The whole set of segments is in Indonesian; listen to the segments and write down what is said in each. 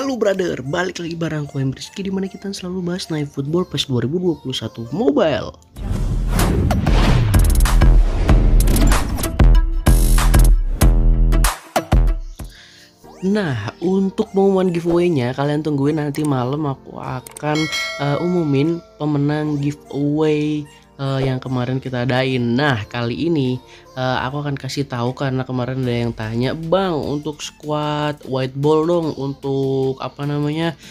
Halo brother, balik lagi bareng aku Rizky, dimana kita selalu bahas Night Football PES 2021 Mobile. Nah, untuk pengumuman giveaway-nya kalian tungguin nanti malam. Aku akan umumin pemenang giveaway yang kemarin kita adain. Nah, kali ini aku akan kasih tahu karena kemarin ada yang tanya, "Bang, untuk squad white ball dong, untuk apa namanya?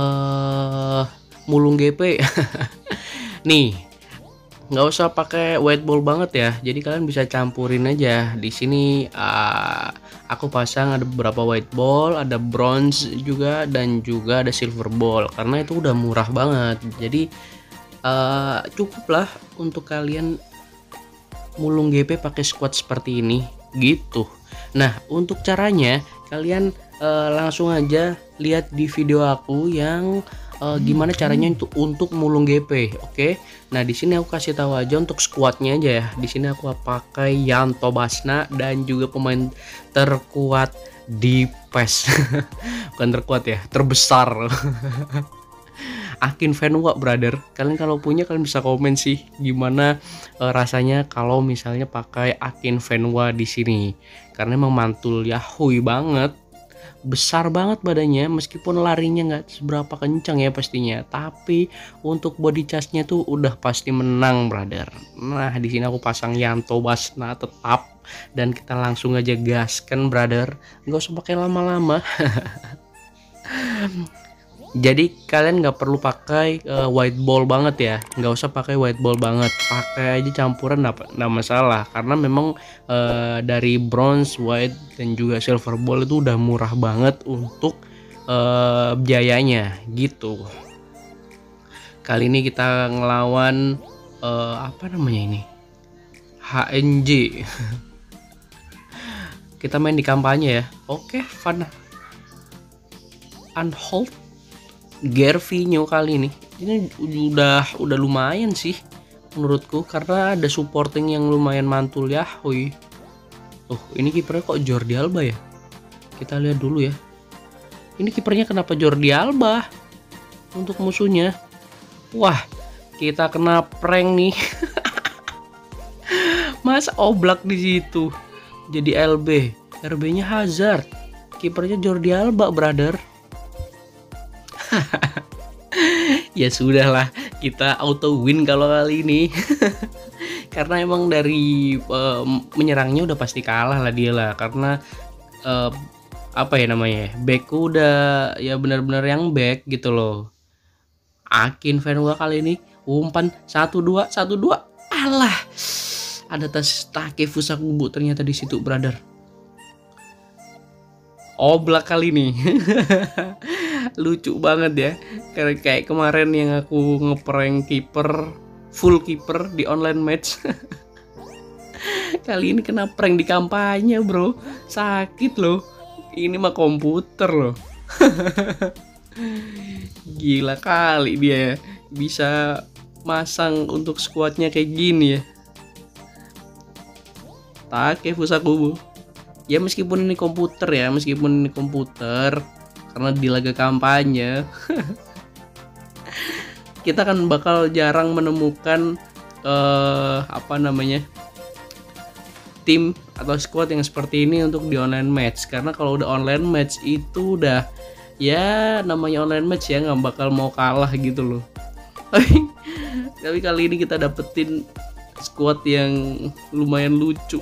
Mulung GP." Nih, nggak usah pakai white ball banget ya, jadi kalian bisa campurin aja di sini. Aku pasang ada beberapa white ball, ada bronze juga, dan juga ada silver ball karena itu udah murah banget. Jadi cukup lah untuk kalian mulung GP pakai squad seperti ini gitu. Nah, untuk caranya kalian langsung aja lihat di video aku yang gimana caranya untuk mulung GP. Oke. Nah, di sini aku kasih tahu aja untuk squadnya aja ya. Di sini aku pakai Yanto Basna dan juga pemain terkuat di PES. Bukan terkuat ya, terbesar. Akin Venwa brother. Kalian kalau punya kalian bisa komen sih gimana rasanya kalau misalnya pakai Akin Venwa di sini. Karena emang mantul yahui banget. Besar banget badannya, meskipun larinya nggak seberapa kencang ya pastinya, tapi untuk body charge-nya tuh udah pasti menang brother. Nah, di sini aku pasang Yanto Basna tetap, dan kita langsung aja gaskan brother, nggak usah pakai lama-lama. Jadi kalian nggak perlu pakai white ball banget ya, nggak usah pakai white ball banget, pakai aja campuran, nggak masalah, karena memang dari bronze, white, dan juga silver ball itu udah murah banget untuk biayanya gitu. Kali ini kita ngelawan apa namanya ini, HNJ. Kita main di kampanye ya. Oke, Van Aanholt Gervinho kali ini udah lumayan sih menurutku, karena ada supporting yang lumayan mantul ya. Ini kipernya kok Jordi Alba ya? Kita lihat dulu ya. Ini kipernya kenapa Jordi Alba untuk musuhnya? Wah, kita kena prank nih. Mas Oblak di situ jadi LB, RB-nya Hazard, kipernya Jordi Alba brother. Ya sudahlah, kita auto win kalau kali ini. Karena emang dari menyerangnya udah pasti kalah lah dia lah, karena apa ya namanya, backku udah ya benar-benar yang back gitu loh. Akin Venwa kali ini umpan 1-2. Alah, ada Takefusa Kubo ternyata di situ brother. Oblak kali ini. Lucu banget ya, karena kayak kemarin yang aku ngeprank kiper, full kiper di online match. Kali ini kena prank di kampanye bro, sakit loh. Ini mah komputer loh. Gila kali dia bisa masang untuk squadnya kayak gini ya. Takefusa Kubo. Ya meskipun ini komputer karena di laga kampanye. Kita kan bakal jarang menemukan apa namanya, tim atau squad yang seperti ini untuk di online match, karena kalau udah online match itu udah ya namanya online match ya, nggak bakal mau kalah gitu loh. Tapi kali ini kita dapetin squad yang lumayan lucu.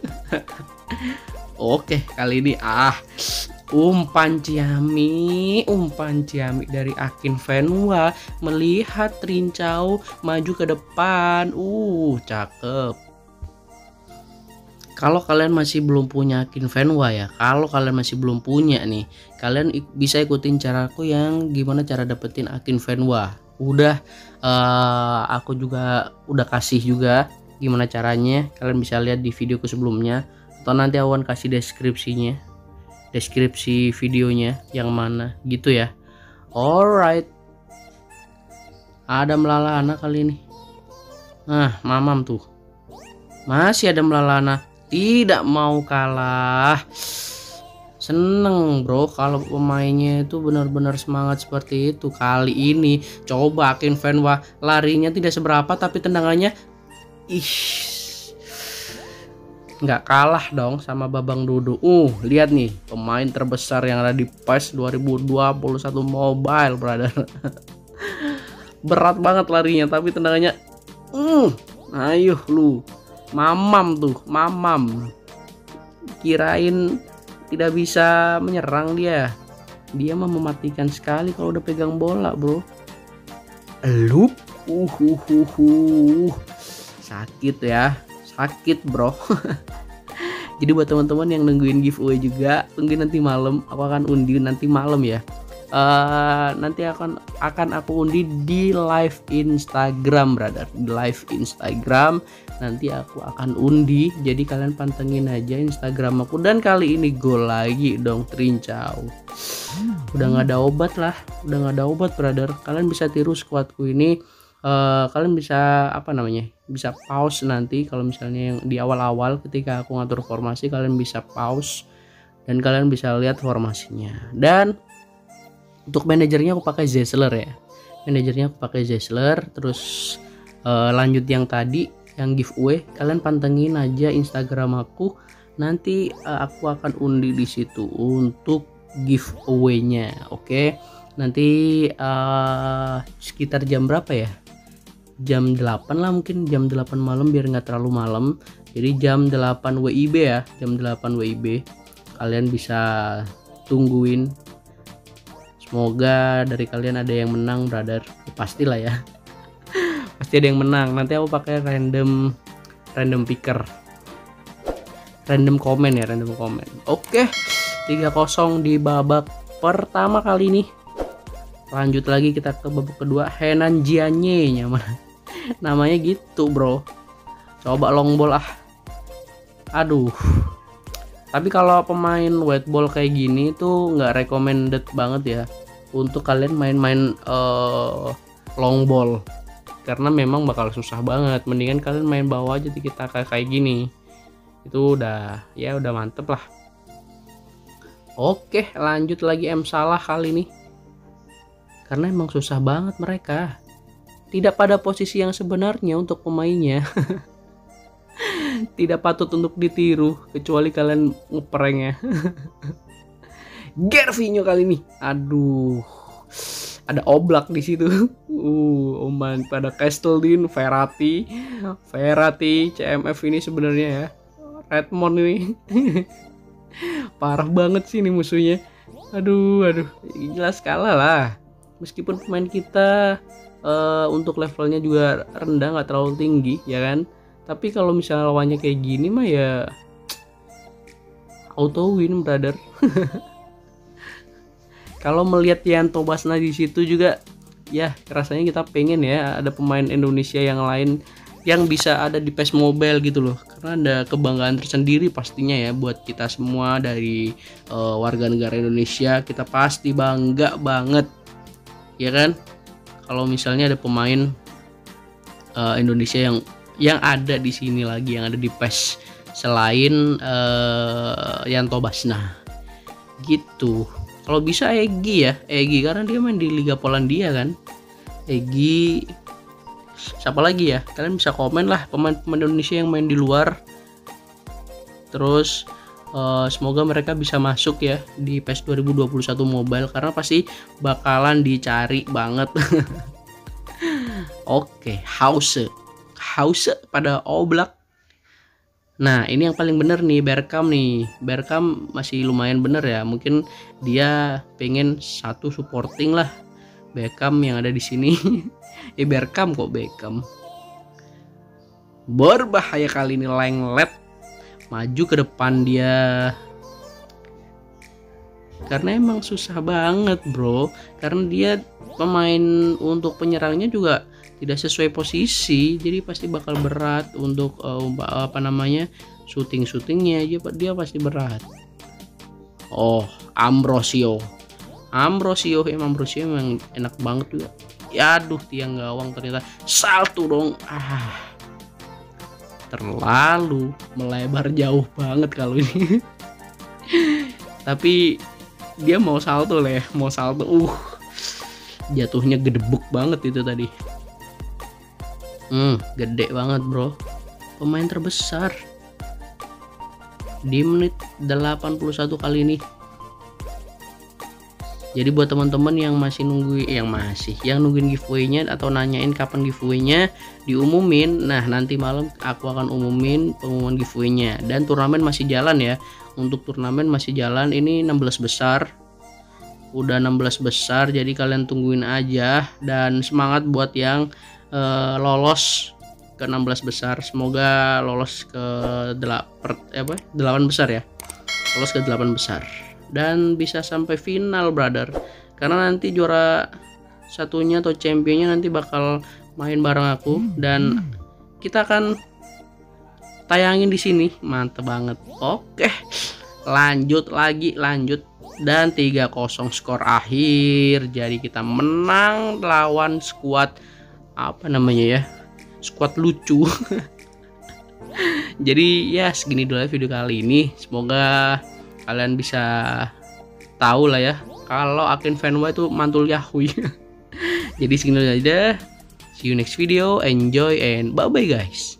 Oke, kali ini umpan ciamik dari Akin Venwa, melihat Trincao maju ke depan. Cakep. Kalau kalian masih belum punya Akin Venwa ya, kalau kalian masih belum punya nih, kalian bisa ikutin caraku yang gimana cara dapetin Akin Venwa. Aku juga udah kasih juga gimana caranya, kalian bisa lihat di videoku sebelumnya, atau nanti awan kasih deskripsi videonya yang mana gitu ya. Alright, ada Melalana kali ini. Nah, mamam tuh masih ada Melalana, tidak mau kalah. Seneng bro kalau pemainnya itu benar-benar semangat seperti itu. Kali ini coba Akin Fenwa larinya tidak seberapa tapi tendangannya ih, nggak kalah dong sama Babang Dudu. Lihat nih pemain terbesar yang ada di PES 2021 Mobile, brother. Berat banget larinya tapi tendangannya ayo lu. Mamam tuh, mamam. Kirain tidak bisa menyerang dia. Dia mah mematikan sekali kalau udah pegang bola, bro. Elup. Sakit ya. Sakit, bro. Jadi buat teman-teman yang nungguin giveaway juga, tungguin nanti malam. Aku akan undi nanti malam ya. Nanti akan aku undi di live Instagram, brother. Di live Instagram nanti aku akan undi. Jadi kalian pantengin aja Instagram aku. Dan kali ini gol lagi dong, Trincao. Udah nggak ada obat lah, udah nggak ada obat, brother. Kalian bisa tiru squadku ini. Kalian bisa bisa pause nanti kalau misalnya yang di awal-awal ketika aku ngatur formasi, kalian bisa pause dan kalian bisa lihat formasinya. Dan untuk manajernya aku pakai Zesler ya. Manajernya aku pakai Zesler. Terus lanjut yang tadi yang giveaway, kalian pantengin aja Instagram aku. Nanti aku akan undi di situ untuk giveaway-nya. Oke. Nanti sekitar jam berapa ya? Jam 8 lah, mungkin jam 8 malam biar nggak terlalu malam. Jadi jam 8 WIB ya, jam 8 WIB. Kalian bisa tungguin. Semoga dari kalian ada yang menang, brother. Ya, pastilah ya. Pasti ada yang menang. Nanti aku pakai random picker. Random komen ya, random komen. Oke. 3-0 di babak pertama kali ini. Lanjut lagi kita ke babak kedua. Henan Jianye namanya gitu, bro. Coba long ball ah. Aduh. Tapi kalau pemain white ball kayak gini tuh nggak recommended banget ya untuk kalian main-main long ball, karena memang bakal susah banget. Mendingan kalian main bawah aja kita kayak gini. Itu udah mantep lah. Oke, lanjut lagi M Salah kali ini. Karena emang susah banget mereka. Tidak pada posisi yang sebenarnya untuk pemainnya. Tidak patut untuk ditiru kecuali kalian ngeprank ya. Gervinho kali ini. Aduh. Ada Oblak di situ. Oman pada Castellin, Verratti, CMF ini sebenarnya ya. Redmond ini. Parah banget sih ini musuhnya. Aduh. Jelas kalah lah. Meskipun pemain kita untuk levelnya juga rendah, nggak terlalu tinggi ya kan, tapi kalau misalnya lawannya kayak gini mah ya auto win, brother. Kalau melihat Yanto Basna di situ juga ya rasanya kita pengen ya ada pemain Indonesia yang lain yang bisa ada di PES Mobile gitu loh, karena ada kebanggaan tersendiri pastinya ya buat kita semua dari warga negara Indonesia. Kita pasti bangga banget ya kan kalau misalnya ada pemain Indonesia yang ada di sini lagi, yang ada di PES selain Yanto Basna gitu. Kalau bisa Egy karena dia main di Liga Polandia kan. Egy, siapa lagi ya, kalian bisa komen lah pemain-pemain Indonesia yang main di luar. Terus semoga mereka bisa masuk ya di PES 2021 Mobile, karena pasti bakalan dicari banget. Oke, Hause pada Oblak. Nah, ini yang paling bener nih, Bergkamp nih. Bergkamp masih lumayan bener ya. Mungkin dia pengen satu supporting lah Beckham yang ada di sini. Bergkamp kok Beckham. Berbahaya kali ini Lenglet. Maju ke depan dia. Karena emang susah banget, bro. Karena dia pemain untuk penyerangnya juga tidak sesuai posisi, jadi pasti bakal berat untuk shootingnya dia pasti berat. Ambrosio emang enak banget juga. Ya aduh, tiang gawang ternyata salto dong. Terlalu melebar jauh banget kalau ini. Tapi dia mau salto lah ya, mau salto. Jatuhnya gedebuk banget itu tadi. Gede banget bro. Pemain terbesar di menit 81 kali ini. Jadi buat teman-teman yang masih nungguin giveaway-nya atau nanyain kapan giveaway-nya diumumin, nah nanti malam aku akan umumin pengumuman giveaway-nya. Dan turnamen masih jalan ya. Untuk turnamen masih jalan, ini 16 besar. Udah 16 besar, jadi kalian tungguin aja. Dan semangat buat yang lolos ke 16 besar. Semoga lolos ke 8 besar ya. Lolos ke 8 besar. Dan bisa sampai final brother, karena nanti juara satunya atau championnya nanti bakal main bareng aku dan kita akan tayangin di sini. Mantep banget. Oke, lanjut dan 3-0 skor akhir. Jadi kita menang lawan squad apa namanya ya, squad lucu. Jadi ya segini dulu video kali ini. Semoga kalian bisa tahu lah ya kalau Akin Fanboy itu mantul Yahui. Jadi segini aja. See you next video. Enjoy and bye bye guys.